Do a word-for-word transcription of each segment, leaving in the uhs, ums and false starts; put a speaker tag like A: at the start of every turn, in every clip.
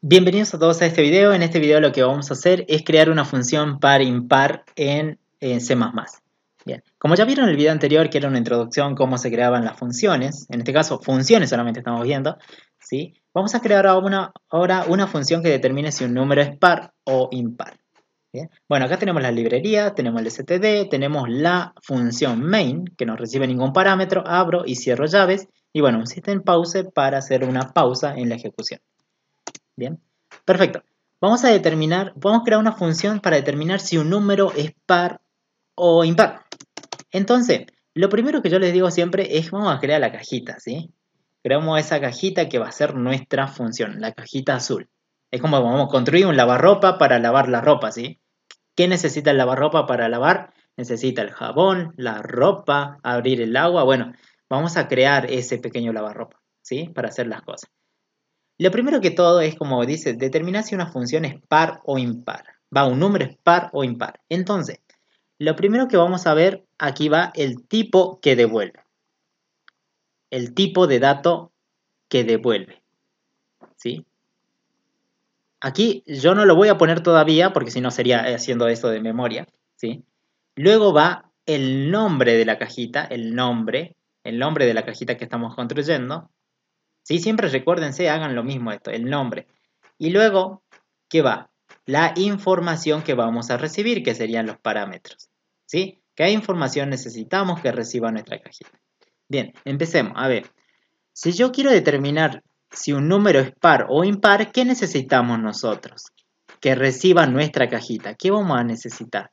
A: Bienvenidos a todos a este video. En este video lo que vamos a hacer es crear una función par-impar en, en C más más. Bien, como ya vieron en el video anterior, que era una introducción cómo se creaban las funciones, en este caso funciones solamente estamos viendo, ¿sí? Vamos a crear ahora una, ahora una función que determine si un número es par o impar. Bien. Bueno, acá tenemos la librería, tenemos el std, tenemos la función main, que no recibe ningún parámetro, abro y cierro llaves, y bueno, un system pause para hacer una pausa en la ejecución. Bien, perfecto. Vamos a determinar, vamos a crear una función para determinar si un número es par o impar. Entonces, lo primero que yo les digo siempre es vamos a crear la cajita, ¿sí? Creamos esa cajita que va a ser nuestra función, la cajita azul. Es como vamos a construir un lavarropa para lavar la ropa, ¿sí? ¿Qué necesita el lavarropa para lavar? Necesita el jabón, la ropa, abrir el agua. Bueno, vamos a crear ese pequeño lavarropa, ¿sí? Para hacer las cosas. Lo primero que todo es, como dice, determinar si una función es par o impar. Va, un número es par o impar. Entonces, lo primero que vamos a ver, aquí va el tipo que devuelve. El tipo de dato que devuelve. ¿Sí? Aquí yo no lo voy a poner todavía, porque si no sería haciendo esto de memoria. ¿Sí? Luego va el nombre de la cajita, el nombre, el nombre de la cajita que estamos construyendo. ¿Sí? Siempre recuérdense, hagan lo mismo esto, el nombre. Y luego, ¿qué va? La información que vamos a recibir, que serían los parámetros. ¿Sí? ¿Qué información necesitamos que reciba nuestra cajita? Bien, empecemos. A ver, si yo quiero determinar si un número es par o impar, ¿qué necesitamos nosotros? Que reciba nuestra cajita. ¿Qué vamos a necesitar?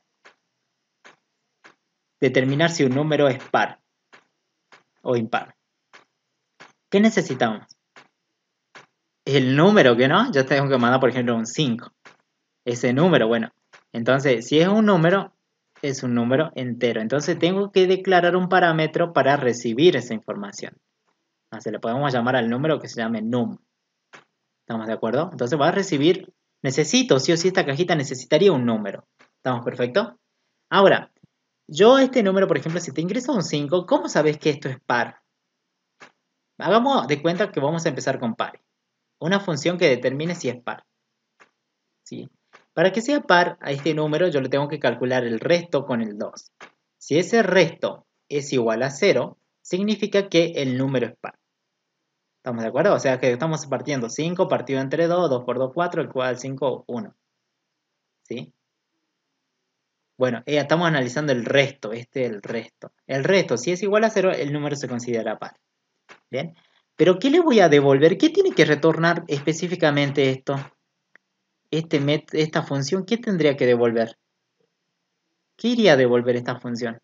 A: Determinar si un número es par o impar. ¿Qué necesitamos? El número, que no, yo tengo que mandar, por ejemplo, un cinco. Ese número, bueno, entonces si es un número, es un número entero. Entonces tengo que declarar un parámetro para recibir esa información. Así le podemos llamar al número que se llame num. ¿Estamos de acuerdo? Entonces va a recibir, necesito, sí o sí, esta cajita necesitaría un número. ¿Estamos perfecto? Ahora, yo este número, por ejemplo, si te ingresa un cinco, ¿cómo sabes que esto es par? Hagamos de cuenta que vamos a empezar con par. Una función que determine si es par. ¿Sí? Para que sea par a este número, yo le tengo que calcular el resto con el dos. Si ese resto es igual a cero, significa que el número es par. ¿Estamos de acuerdo? O sea que estamos partiendo cinco partido entre dos, dos por dos, cuatro, igual cinco, uno. ¿Sí? Bueno, eh, estamos analizando el resto, este es el resto. El resto, si es igual a cero, el número se considera par. ¿Bien? Pero ¿qué le voy a devolver? ¿Qué tiene que retornar específicamente esto? Este met, esta función, ¿qué tendría que devolver? ¿Qué iría a devolver esta función?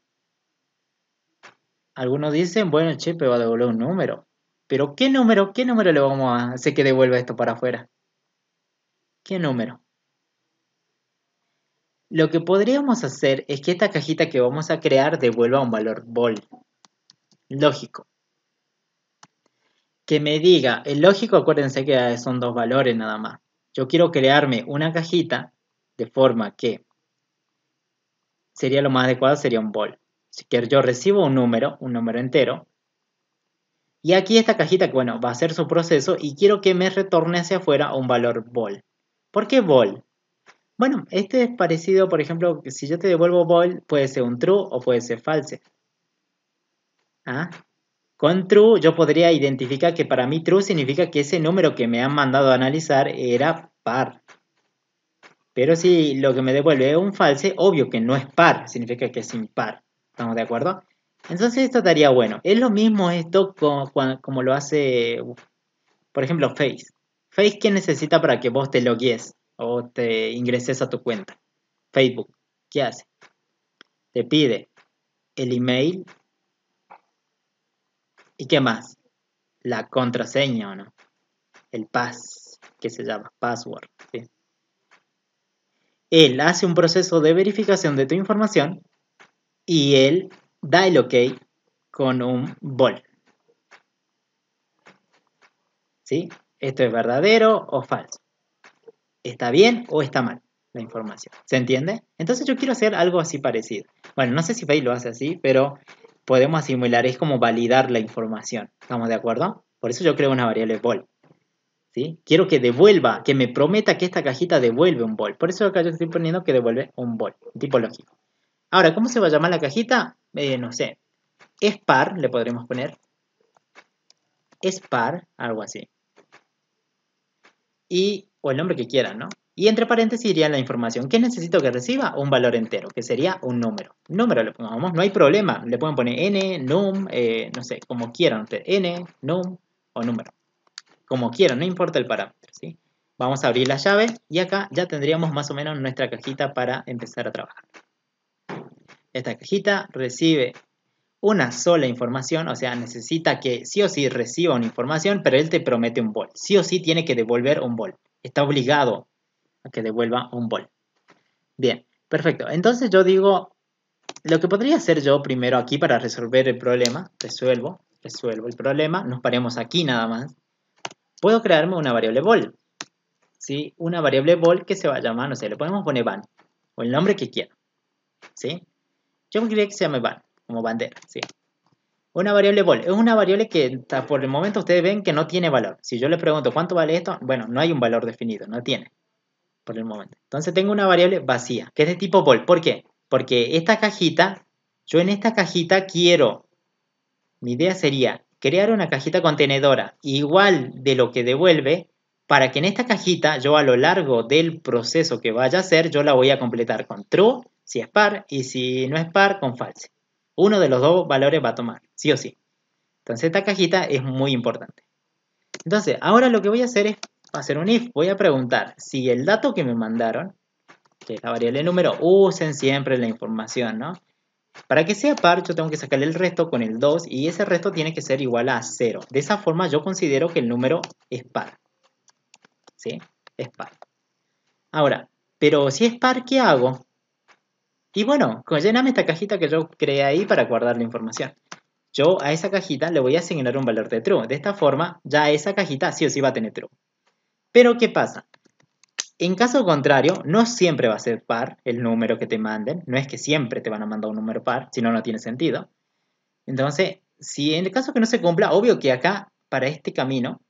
A: Algunos dicen, bueno, che, pero va a devolver un número. Pero ¿qué número? ¿Qué número le vamos a hacer que devuelva esto para afuera? ¿Qué número? Lo que podríamos hacer es que esta cajita que vamos a crear devuelva un valor bol. Lógico. Que me diga, el lógico, acuérdense que son dos valores nada más. Yo quiero crearme una cajita de forma que sería lo más adecuado, sería un bol. Si quiero, yo recibo un número, un número entero. Y aquí esta cajita, bueno, va a hacer su proceso y quiero que me retorne hacia afuera un valor bol. ¿Por qué bol? Bueno, este es parecido, por ejemplo, si yo te devuelvo bol, puede ser un true o puede ser false. ¿Ah? Con true yo podría identificar que para mí true significa que ese número que me han mandado a analizar era par. Pero si lo que me devuelve es un false, obvio que no es par, significa que es impar. ¿Estamos de acuerdo? Entonces esto estaría bueno. Es lo mismo esto como, como lo hace, por ejemplo, Face. Face, ¿qué necesita para que vos te logues o te ingreses a tu cuenta? Facebook, ¿qué hace? Te pide el email y ¿qué más? La contraseña, ¿o no? El pass, que se llama password. ¿Sí? Él hace un proceso de verificación de tu información y él da el ok con un bol. ¿Sí? ¿Esto es verdadero o falso? ¿Está bien o está mal la información? ¿Se entiende? Entonces yo quiero hacer algo así parecido. Bueno, no sé si Face lo hace así, pero podemos asimilar, es como validar la información. ¿Estamos de acuerdo? Por eso yo creo una variable bol. ¿sí? Quiero que devuelva, que me prometa que esta cajita devuelve un bol. Por eso acá yo estoy poniendo que devuelve un bol, tipo lógico. Ahora, ¿cómo se va a llamar la cajita? Eh, no sé. Es par, le podremos poner. Es par, algo así. Y, o el nombre que quieran, ¿no? Y entre paréntesis iría la información. ¿Qué necesito que reciba? Un valor entero, que sería un número. Número le pongamos, no hay problema. Le pueden poner n, num, eh, no sé, como quieran ustedes. N, num o número. Como quieran, no importa el parámetro, ¿sí? Vamos a abrir la llave y acá ya tendríamos más o menos nuestra cajita para empezar a trabajar. Esta cajita recibe una sola información, o sea, necesita que sí o sí reciba una información, pero él te promete un bol. Sí o sí tiene que devolver un bol. Está obligado a que devuelva un bol. Bien, perfecto. Entonces yo digo, lo que podría hacer yo primero aquí para resolver el problema, resuelvo, resuelvo el problema, nos paremos aquí nada más. Puedo crearme una variable bol, ¿sí? Una variable bol que se va a llamar, no sé, le podemos poner ban, o el nombre que quiera, ¿sí? Yo quería que se llame ban, como bandera, ¿sí? Una variable bol, es una variable que por el momento ustedes ven que no tiene valor. Si yo le pregunto cuánto vale esto, bueno, no hay un valor definido, no tiene. Por el momento. Entonces tengo una variable vacía, que es de tipo bol. ¿Por qué? Porque esta cajita, yo en esta cajita quiero, mi idea sería crear una cajita contenedora igual de lo que devuelve, para que en esta cajita yo a lo largo del proceso que vaya a hacer, yo la voy a completar con true, si es par, y si no es par, con false. Uno de los dos valores va a tomar, sí o sí. Entonces esta cajita es muy importante. Entonces, ahora lo que voy a hacer es hacer un if. Voy a preguntar si el dato que me mandaron, que es la variable número, usen siempre la información, ¿no? Para que sea par, yo tengo que sacarle el resto con el dos y ese resto tiene que ser igual a cero. De esa forma yo considero que el número es par. ¿Sí? Es par. Ahora, pero si es par, ¿qué hago? Y bueno, lléname esta cajita que yo creé ahí para guardar la información. Yo a esa cajita le voy a asignar un valor de true. De esta forma, ya esa cajita sí o sí va a tener true. Pero, ¿qué pasa? En caso contrario, no siempre va a ser par el número que te manden. No es que siempre te van a mandar un número par, si no, no tiene sentido. Entonces, si en el caso que no se cumpla, obvio que acá, para este camino,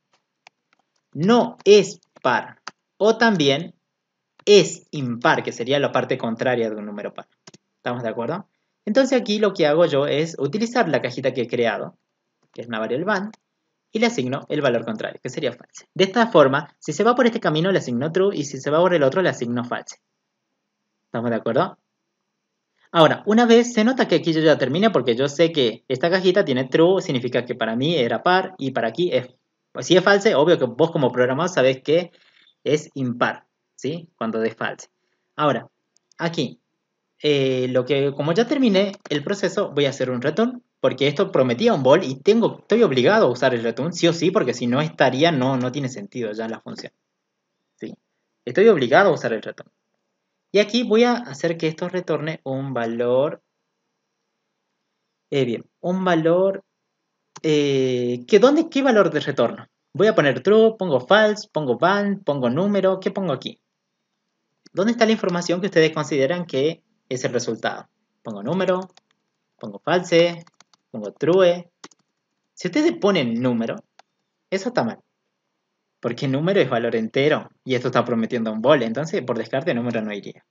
A: no es par. O también es impar, que sería la parte contraria de un número par. ¿Estamos de acuerdo? Entonces aquí lo que hago yo es utilizar la cajita que he creado, que es una variable van, y le asigno el valor contrario, que sería false. De esta forma, si se va por este camino, le asigno true, y si se va por el otro, le asigno false. ¿Estamos de acuerdo? Ahora, una vez se nota que aquí yo ya terminé, porque yo sé que esta cajita tiene true, significa que para mí era par, y para aquí es, pues si es false, obvio que vos como programador sabés que es impar, ¿sí? Cuando es false. Ahora, aquí, eh, lo que, como ya terminé el proceso, voy a hacer un return, porque esto prometía un bol y tengo, estoy obligado a usar el return, sí o sí, porque si no estaría, no, no tiene sentido ya la función. ¿Sí? Estoy obligado a usar el return. Y aquí voy a hacer que esto retorne un valor, eh, bien, un valor, eh, ¿qué, dónde, ¿qué valor de retorno? Voy a poner true, pongo false, pongo van, pongo número, ¿qué pongo aquí? ¿Dónde está la información que ustedes consideran que es el resultado? Pongo número, pongo false, pongo true. Si ustedes ponen número, eso está mal. Porque número es valor entero y esto está prometiendo un bol. Entonces, por descarte, número no iría.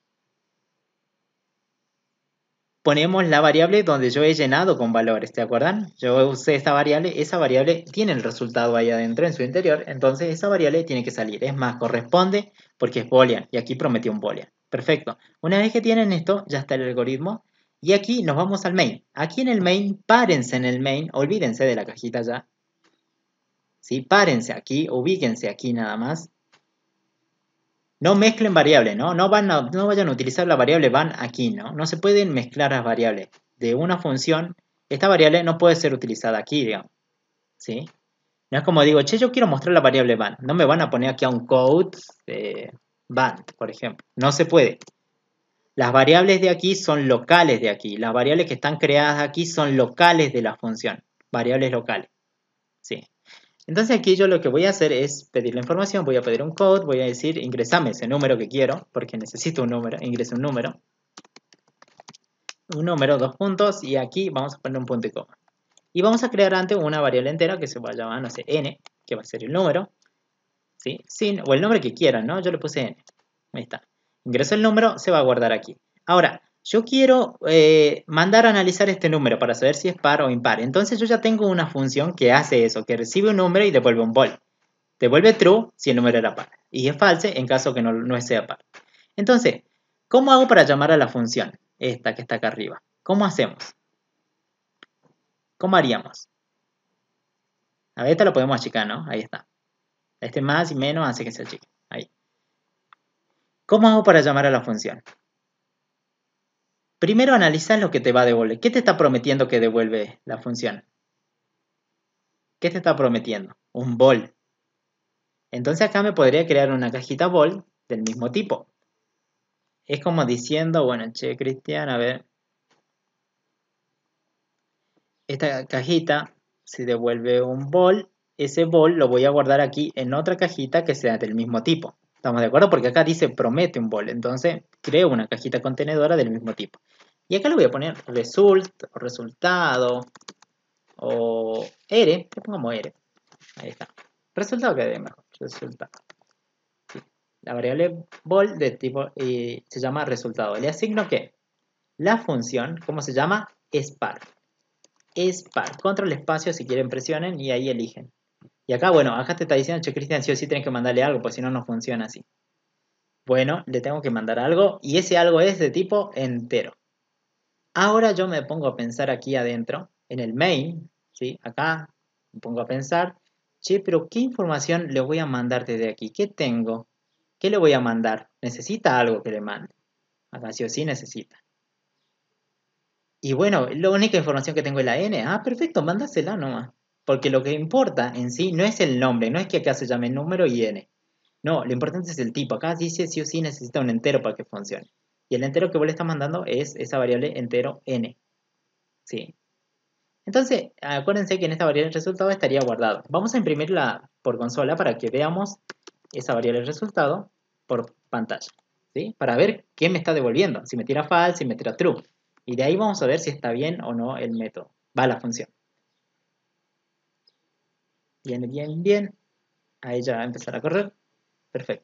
A: Ponemos la variable donde yo he llenado con valores, ¿te acuerdan? Yo usé esta variable, esa variable tiene el resultado ahí adentro en su interior, entonces esa variable tiene que salir. Es más, corresponde porque es boolean y aquí prometió un boolean. Perfecto. Una vez que tienen esto, ya está el algoritmo. Y aquí nos vamos al main. Aquí en el main, párense en el main, olvídense de la cajita ya. ¿Sí? Párense aquí, ubíquense aquí nada más. No mezclen variables, ¿no? No, van a, no vayan a utilizar la variable van aquí, ¿no? No se pueden mezclar las variables de una función. Esta variable no puede ser utilizada aquí, digamos. ¿Sí? No es como digo, che, yo quiero mostrar la variable van. No me van a poner aquí a un code eh, van, por ejemplo. No se puede. Las variables de aquí son locales de aquí. Las variables que están creadas aquí son locales de la función. Variables locales. ¿Sí? Entonces aquí yo lo que voy a hacer es pedir la información, voy a pedir un code, voy a decir ingresame ese número que quiero, porque necesito un número, ingreso un número, un número, dos puntos, y aquí vamos a poner un punto y coma. Y vamos a crear antes una variable entera que se va a llamar, no sé, n, que va a ser el número, ¿sí? Sin, o el nombre que quieran, ¿no? Yo le puse N. Ahí está. Ingreso el número, se va a guardar aquí. Ahora, yo quiero eh, mandar a analizar este número para saber si es par o impar. Entonces yo ya tengo una función que hace eso, que recibe un número y devuelve un bol. Devuelve true si el número era par. Y es false en caso que no, no sea par. Entonces, ¿cómo hago para llamar a la función? Esta que está acá arriba. ¿Cómo hacemos? ¿Cómo haríamos? A ver, esta lo podemos achicar, ¿no? Ahí está. Este más y menos hace que se achique. Ahí. ¿Cómo hago para llamar a la función? Primero analiza lo que te va a devolver. ¿Qué te está prometiendo que devuelve la función? ¿Qué te está prometiendo? Un bol. Entonces acá me podría crear una cajita bol del mismo tipo. Es como diciendo, bueno, che, Cristian, a ver. Esta cajita, si devuelve un bol, ese bol lo voy a guardar aquí en otra cajita que sea del mismo tipo. ¿Estamos de acuerdo? Porque acá dice promete un bol. Entonces creo una cajita contenedora del mismo tipo. Y acá le voy a poner result o resultado o R. Le pongamos R. Ahí está. Resultado que dé mejor. Resultado. Sí. La variable bol de tipo eh, se llama resultado. Le asigno que la función, ¿cómo se llama? Es par. Es par. Control espacio si quieren presionen y ahí eligen. Y acá, bueno, acá te está diciendo, che, Cristian, sí o sí tienes que mandarle algo, pues si no, no funciona así. Bueno, le tengo que mandar algo y ese algo es de tipo entero. Ahora yo me pongo a pensar aquí adentro, en el main, ¿sí? Acá me pongo a pensar, che, pero ¿qué información le voy a mandar desde aquí? ¿Qué tengo? ¿Qué le voy a mandar? ¿Necesita algo que le mande? Acá sí o sí necesita. Y bueno, la única información que tengo es la N. Ah, perfecto, mándasela nomás. Porque lo que importa en sí no es el nombre, no es que acá se llame número y N. No, lo importante es el tipo. Acá dice sí o sí necesita un entero para que funcione. Y el entero que vos le estás mandando es esa variable entero N. ¿Sí? Entonces, acuérdense que en esta variable resultado estaría guardado. Vamos a imprimirla por consola para que veamos esa variable resultado por pantalla. ¿Sí? Para ver qué me está devolviendo. Si me tira false, si me tira true. Y de ahí vamos a ver si está bien o no el método. Va la función. Bien, bien, bien. Ahí ya va a empezar a correr. Perfecto.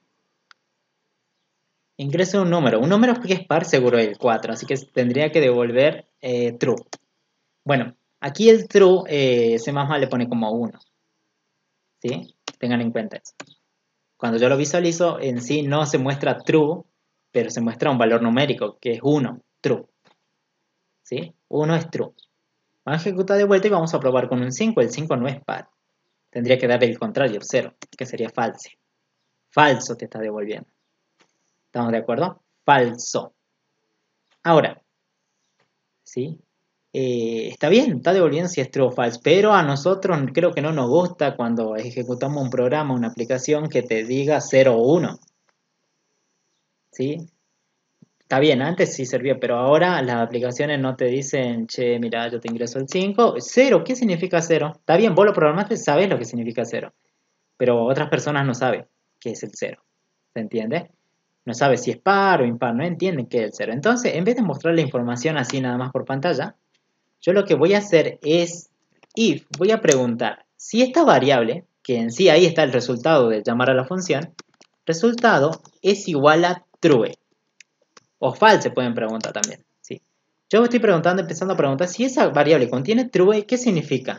A: Ingreso un número. Un número que es par seguro el cuatro. Así que tendría que devolver eh, true. Bueno, aquí el true eh, C++ le pone como uno. ¿Sí? Tengan en cuenta eso. Cuando yo lo visualizo, en sí no se muestra true, pero se muestra un valor numérico, que es uno, true. ¿Sí? uno es true. Vamos a ejecutar de vuelta y vamos a probar con un cinco. El cinco no es par. Tendría que darle el contrario, cero, que sería falso. Falso te está devolviendo. ¿Estamos de acuerdo? Falso. Ahora, ¿sí? Eh, está bien, está devolviendo si es true o false, pero a nosotros creo que no nos gusta cuando ejecutamos un programa, una aplicación que te diga cero o uno. ¿Sí? Está bien, antes sí servía, pero ahora las aplicaciones no te dicen, che, mira, yo te ingreso el cinco. Cero, ¿qué significa cero? Está bien, vos lo programaste, sabes lo que significa cero, pero otras personas no saben qué es el cero. ¿Se entiende? No sabe si es par o impar, no entienden qué es el cero. Entonces, en vez de mostrar la información así nada más por pantalla, yo lo que voy a hacer es, if, voy a preguntar si esta variable, que en sí ahí está el resultado de llamar a la función, resultado es igual a true. O false pueden preguntar también. ¿Sí? Yo estoy preguntando, empezando a preguntar si esa variable contiene true, ¿qué significa?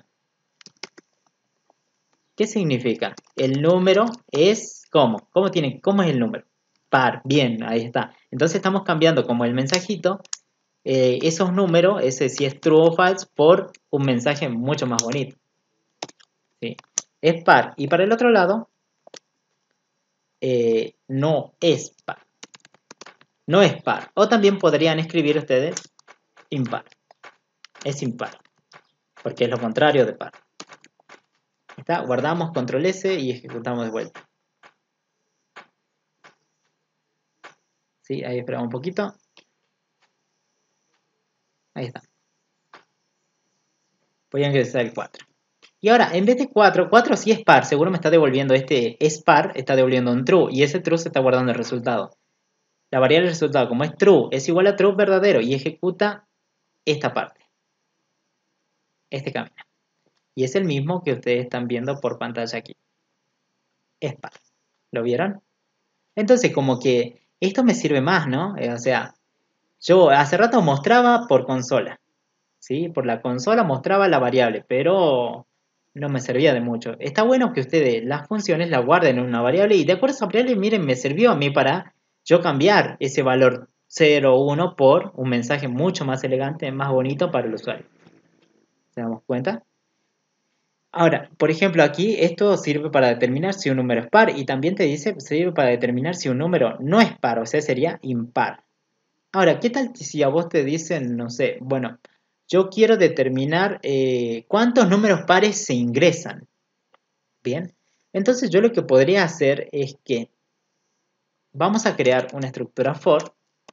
A: ¿Qué significa? El número es ¿cómo? ¿Cómo, tiene, cómo es el número? Par, bien, ahí está. Entonces estamos cambiando como el mensajito, eh, esos números, ese si es true o false, por un mensaje mucho más bonito. ¿Sí? Es par. Y para el otro lado, eh, no es par. No es par. O también podrían escribir ustedes impar. Es impar. Porque es lo contrario de par. ¿Está? Guardamos control S y ejecutamos de vuelta. ¿Sí? Ahí esperamos un poquito. Ahí está. Voy a ingresar el cuatro. Y ahora, en vez de cuatro, cuatro sí es par. Seguro me está devolviendo este es par, está devolviendo un true. Y ese true se está guardando el resultado. La variable del resultado, como es true, es igual a true verdadero. Y ejecuta esta parte. Este camino. Y es el mismo que ustedes están viendo por pantalla aquí. es par. ¿Lo vieron? Entonces como que esto me sirve más, ¿no? Eh, o sea, yo hace rato mostraba por consola, ¿sí? Por la consola mostraba la variable, pero no me servía de mucho. Está bueno que ustedes las funciones las guarden en una variable y de acuerdo a esa variable, miren, me sirvió a mí para yo cambiar ese valor cero o uno por un mensaje mucho más elegante, más bonito para el usuario. ¿Se damos cuenta? Ahora, por ejemplo, aquí esto sirve para determinar si un número es par y también te dice, sirve para determinar si un número no es par, o sea, sería impar. Ahora, ¿qué tal si a vos te dicen, no sé, bueno, yo quiero determinar eh, cuántos números pares se ingresan? Bien, entonces yo lo que podría hacer es que vamos a crear una estructura for,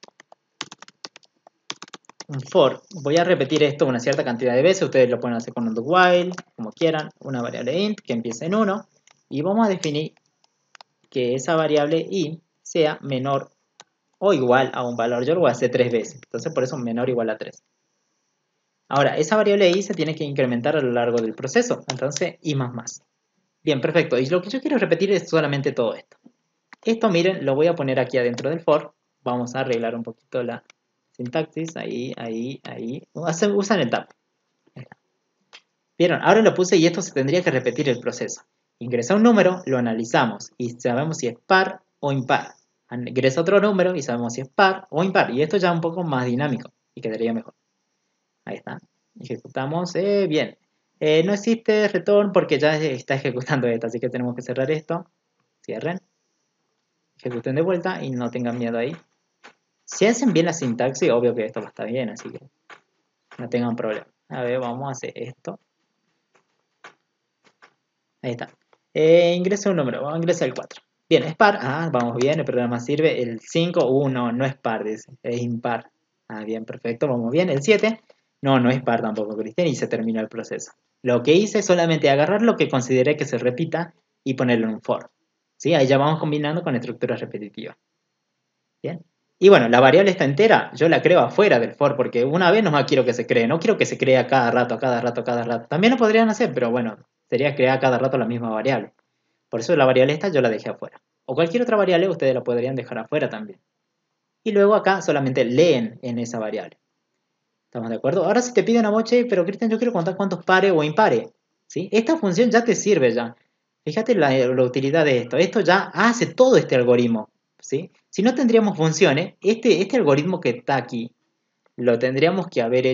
A: un for, voy a repetir esto una cierta cantidad de veces, ustedes lo pueden hacer con un do while, como quieran, una variable int que empiece en uno, y vamos a definir que esa variable i sea menor o igual a un valor, yo lo voy a hacer tres veces, entonces por eso menor o igual a tres. Ahora, esa variable i se tiene que incrementar a lo largo del proceso, entonces i más más. Bien, perfecto, y lo que yo quiero repetir es solamente todo esto. Esto, miren, lo voy a poner aquí adentro del for, vamos a arreglar un poquito la sintaxis, ahí, ahí, ahí, usan el tab. Vieron, ahora lo puse y esto se tendría que repetir el proceso. Ingresa un número, lo analizamos y sabemos si es par o impar. Ingresa otro número y sabemos si es par o impar. Y esto ya es un poco más dinámico y quedaría mejor. Ahí está. Ejecutamos. Eh, bien. Eh, no existe return porque ya está ejecutando esto, así que tenemos que cerrar esto. Cierren. Ejecuten de vuelta y no tengan miedo ahí. Si hacen bien la sintaxis, obvio que esto va a estar bien, así que no tengan problema. A ver, vamos a hacer esto. Ahí está. Eh, ingresa un número, vamos a ingresar el cuatro. Bien, es par. Ah, vamos bien, el programa sirve. El cinco, uh, no, no es par, dice. Es impar. Ah, bien, perfecto, vamos bien. El siete, no, no es par tampoco, Cristian, y se termina el proceso. Lo que hice es solamente agarrar lo que consideré que se repita y ponerlo en un for. ¿Sí? Ahí ya vamos combinando con estructuras repetitivas. Bien. Y bueno, la variable está entera, yo la creo afuera del for, porque una vez nomás quiero que se cree, no quiero que se cree a cada rato, a cada rato, a cada rato. También lo podrían hacer, pero bueno, sería crear a cada rato la misma variable. Por eso la variable esta yo la dejé afuera. O cualquier otra variable ustedes la podrían dejar afuera también. Y luego acá solamente leen en esa variable. ¿Estamos de acuerdo? Ahora si te piden a moche, pero Cristian, yo quiero contar cuántos pares o impares. ¿Sí? Esta función ya te sirve ya. Fíjate la, la utilidad de esto. Esto ya hace todo este algoritmo. ¿Sí? Si no tendríamos funciones, este, este algoritmo que está aquí, lo tendríamos que haber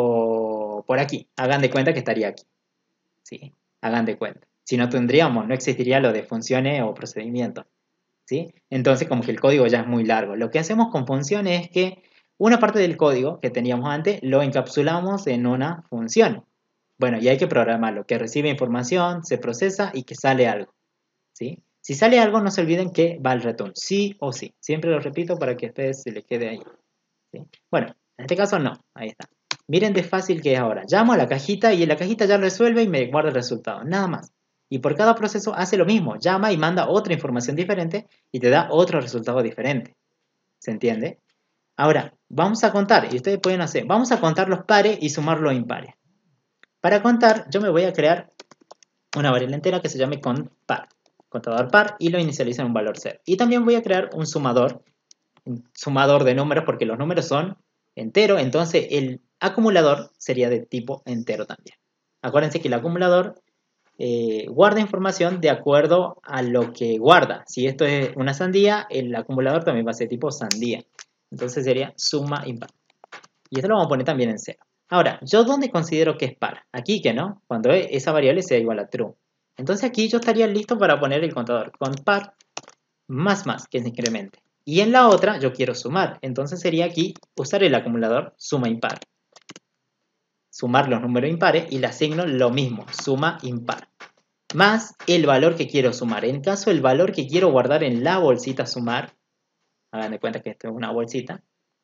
A: hecho por aquí. Hagan de cuenta que estaría aquí. ¿Sí? Hagan de cuenta. Si no tendríamos, no existiría lo de funciones o procedimientos. ¿Sí? Entonces como que el código ya es muy largo. Lo que hacemos con funciones es que una parte del código que teníamos antes lo encapsulamos en una función. Bueno, y hay que programarlo, que recibe información, se procesa y que sale algo. ¿Sí? Si sale algo, no se olviden que va al return, sí o sí. Siempre lo repito para que a ustedes se les quede ahí. ¿Sí? Bueno, en este caso no, ahí está. Miren de fácil que es ahora. Llamo a la cajita y en la cajita ya resuelve y me guarda el resultado, nada más. Y por cada proceso hace lo mismo, llama y manda otra información diferente y te da otro resultado diferente. ¿Se entiende? Ahora, vamos a contar, y ustedes pueden hacer, vamos a contar los pares y sumar los impares. Para contar, yo me voy a crear una variable entera que se llame contPar, contador par, y lo inicializo en un valor cero. Y también voy a crear un sumador, un sumador de números, porque los números son enteros, entonces el acumulador sería de tipo entero también. Acuérdense que el acumulador eh, guarda información de acuerdo a lo que guarda. Si esto es una sandía, el acumulador también va a ser tipo sandía. Entonces sería suma impar. Y esto lo vamos a poner también en cero. Ahora, ¿yo dónde considero que es par? Aquí que no, cuando esa variable sea igual a true. Entonces aquí yo estaría listo para poner el contador con par más más, que se incremente. Y en la otra yo quiero sumar. Entonces sería aquí usar el acumulador suma impar. Sumar los números impares y le asigno lo mismo, suma impar. Más el valor que quiero sumar. En caso el valor que quiero guardar en la bolsita sumar, hagan de cuenta que esto es una bolsita,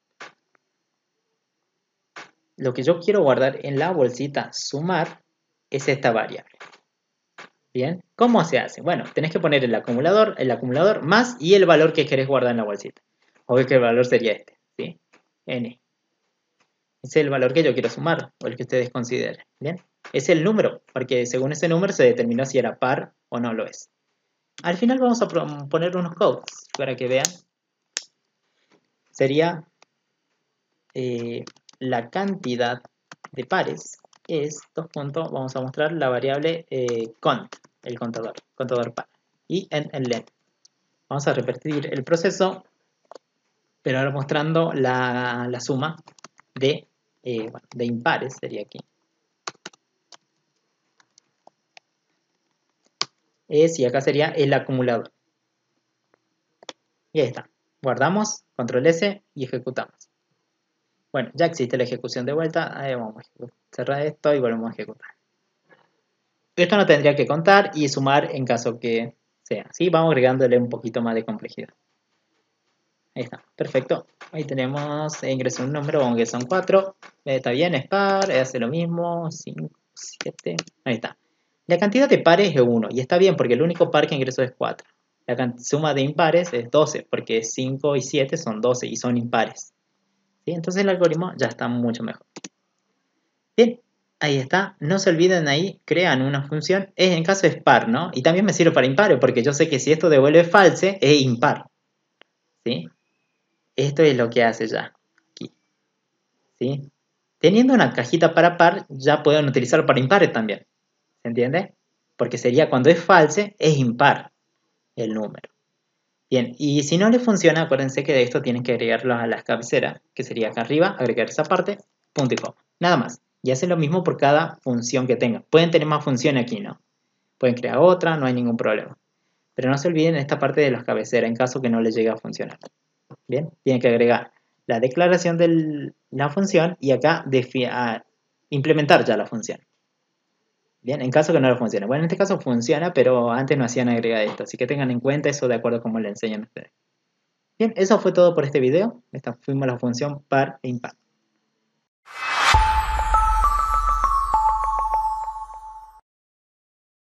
A: lo que yo quiero guardar en la bolsita sumar es esta variable. Bien, ¿cómo se hace? Bueno, tenés que poner el acumulador, el acumulador más y el valor que querés guardar en la bolsita. Obvio que el valor sería este, ¿sí? N. Ese es el valor que yo quiero sumar, o el que ustedes consideren, ¿bien? Es el número, porque según ese número se determinó si era par o no lo es. al final vamos a poner unos codes para que vean. Sería eh, la cantidad de pares es dos puntos, vamos a mostrar la variable eh, cont, el contador, contador par, y en el len. Vamos a repetir el proceso, pero ahora mostrando la, la suma de, eh, bueno, de impares, sería aquí. Es, y acá sería el acumulador. Y ahí está. Guardamos, control ese y ejecutamos. Bueno, ya existe la ejecución de vuelta. Ahí vamos a cerrar esto y volvemos a ejecutar. Esto no tendría que contar y sumar en caso que sea. ¿Sí? Vamos agregándole un poquito más de complejidad. Ahí está, perfecto. Ahí tenemos, eh, ingreso un número, aunque son cuatro. Eh, está bien, es par, eh, hace lo mismo. cinco, siete. Ahí está. La cantidad de pares es uno. Y está bien porque el único par que ingresó es cuatro. La suma de impares es doce, porque cinco y siete son doce y son impares. ¿Sí? Entonces el algoritmo ya está mucho mejor. Bien, ahí está. No se olviden ahí, crean una función. Es, en caso es par, ¿no? Y también me sirve para impares, porque yo sé que si esto devuelve false, es impar. ¿Sí? Esto es lo que hace ya. Aquí. ¿Sí? Teniendo una cajita para par, ya pueden utilizarlo para impares también. ¿Se entiende? Porque sería cuando es false, es impar el número. Bien, y si no le funciona, acuérdense que de esto tienen que agregarlo a las cabeceras, que sería acá arriba, agregar esa parte, punto y coma. Nada más. Y hacen lo mismo por cada función que tengan. Pueden tener más funciones aquí, ¿no? Pueden crear otra, no hay ningún problema. Pero no se olviden esta parte de las cabeceras en caso que no les llegue a funcionar. Bien, tienen que agregar la declaración de la función y acá a implementar ya la función. Bien, en caso que no lo funcione. Bueno, en este caso funciona, pero antes no hacían agregar esto, así que tengan en cuenta eso de acuerdo a cómo le enseñan a ustedes. Bien, eso fue todo por este video. Esta fuimos la función par e impar.